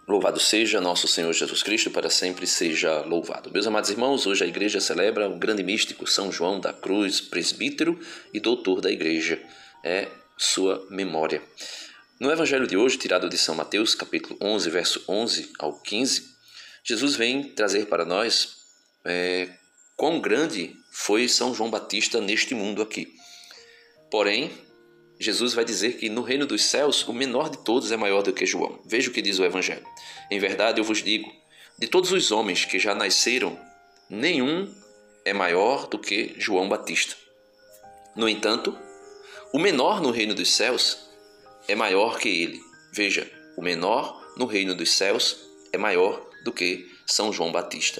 Louvado seja nosso Senhor Jesus Cristo, para sempre seja louvado. Meus amados irmãos, hoje a igreja celebra o grande místico São João da Cruz, presbítero e doutor da igreja. É sua memória. No evangelho de hoje, tirado de São Mateus, capítulo 11, verso 11 ao 15, Jesus vem trazer para nós quão grande foi São João Batista neste mundo aqui. Porém, Jesus vai dizer que no reino dos céus o menor de todos é maior do que João. Veja o que diz o Evangelho. Em verdade eu vos digo, de todos os homens que já nasceram, nenhum é maior do que João Batista. No entanto, o menor no reino dos céus é maior que ele. Veja, o menor no reino dos céus é maior do que São João Batista.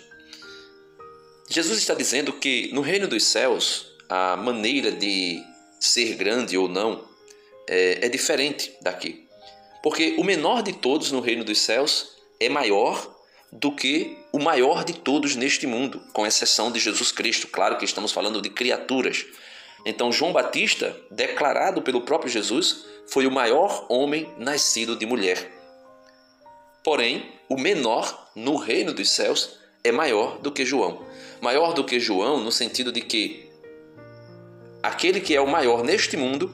Jesus está dizendo que no reino dos céus a maneira de ser grande ou não é diferente daqui. Porque o menor de todos no reino dos céus é maior do que o maior de todos neste mundo, com exceção de Jesus Cristo. Claro que estamos falando de criaturas. Então João Batista, declarado pelo próprio Jesus, foi o maior homem nascido de mulher. Porém, o menor no reino dos céus é maior do que João. Maior do que João no sentido de que aquele que é o maior neste mundo,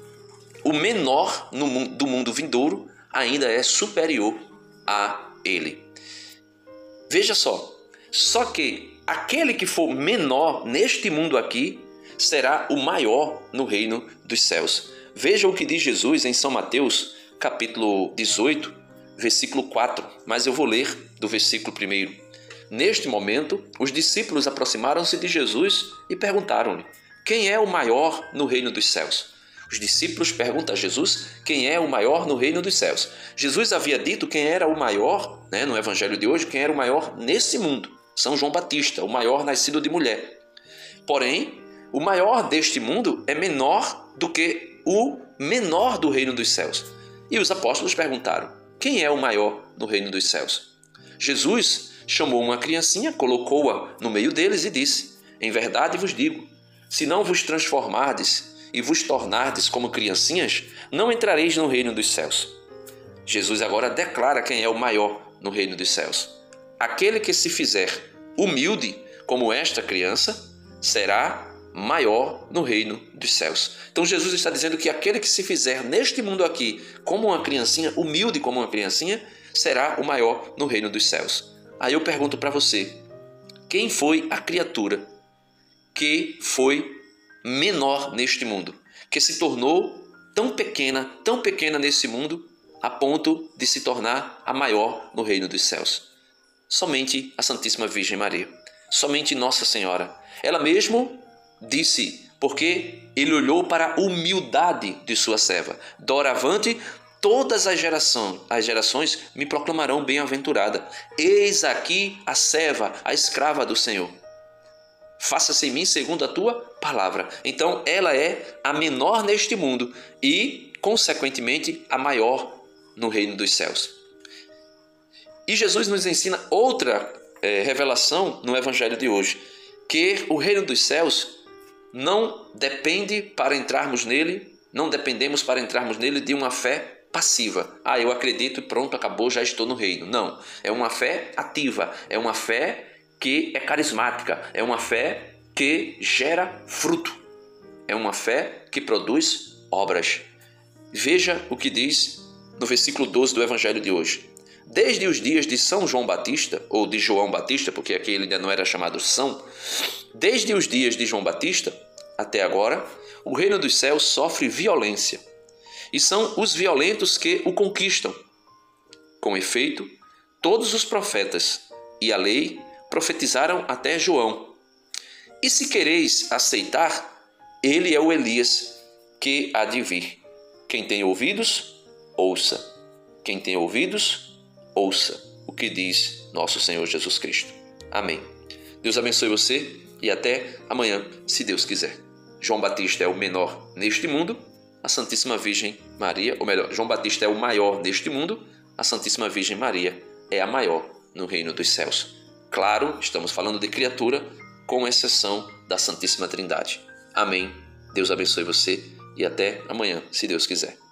o menor do mundo vindouro, ainda é superior a ele. Veja só que aquele que for menor neste mundo aqui, será o maior no reino dos céus. Veja o que diz Jesus em São Mateus, capítulo 18, versículo 4, mas eu vou ler do versículo 1. Neste momento, os discípulos aproximaram-se de Jesus e perguntaram-lhe: quem é o maior no reino dos céus? Os discípulos perguntam a Jesus quem é o maior no reino dos céus. Jesus havia dito quem era o maior, no evangelho de hoje, quem era o maior nesse mundo. São João Batista, o maior nascido de mulher. Porém, o maior deste mundo é menor do que o menor do reino dos céus. E os apóstolos perguntaram: quem é o maior no reino dos céus? Jesus chamou uma criancinha, colocou-a no meio deles e disse: em verdade vos digo, se não vos transformardes e vos tornardes como criancinhas, não entrareis no reino dos céus. Jesus agora declara quem é o maior no reino dos céus. Aquele que se fizer humilde como esta criança, será maior no reino dos céus. Então Jesus está dizendo que aquele que se fizer neste mundo aqui como uma criancinha, humilde como uma criancinha, será o maior no reino dos céus. Aí eu pergunto para você, quem foi a criatura que foi menor neste mundo, que se tornou tão pequena nesse mundo, a ponto de se tornar a maior no reino dos céus? Somente a Santíssima Virgem Maria, somente Nossa Senhora. Ela mesmo disse, porque ele olhou para a humildade de sua serva: doravante todas as gerações me proclamarão bem-aventurada. Eis aqui a serva, a escrava do Senhor. Faça-se em mim segundo a tua palavra. Então ela é a menor neste mundo e, consequentemente, a maior no reino dos céus. E Jesus nos ensina outra revelação no evangelho de hoje, que o reino dos céus não dependemos para entrarmos nele de uma fé passiva. Eu acredito e pronto, acabou, já estou no reino. Não, é uma fé ativa, é uma fé que é carismática, é uma fé que gera fruto, é uma fé que produz obras. Veja o que diz no versículo 12 do evangelho de hoje. Desde os dias de São João Batista, ou de João Batista, porque aqui ele ainda não era chamado São, desde os dias de João Batista até agora, o reino dos céus sofre violência, e são os violentos que o conquistam. Com efeito, todos os profetas e a lei profetizaram até João. E se quereis aceitar, ele é o Elias que há de vir. Quem tem ouvidos, ouça. Quem tem ouvidos, ouça o que diz nosso Senhor Jesus Cristo. Amém. Deus abençoe você e até amanhã, se Deus quiser. João Batista é o menor neste mundo, a Santíssima Virgem Maria, ou melhor, João Batista é o maior neste mundo, a Santíssima Virgem Maria é a maior no reino dos céus. Claro, estamos falando de criatura, com exceção da Santíssima Trindade. Amém. Deus abençoe você e até amanhã, se Deus quiser.